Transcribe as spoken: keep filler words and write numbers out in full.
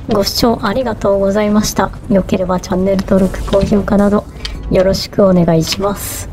ご視聴ありがとうございました。よければチャンネル登録、高評価などよろしくお願いします。